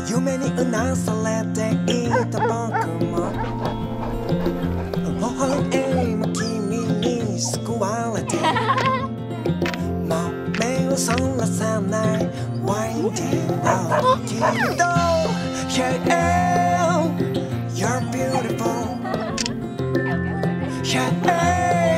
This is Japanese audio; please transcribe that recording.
夢にうなされていた僕も微笑む君に救われてもう目をそらさない Winding up きっと Yeah, you're beautiful Yeah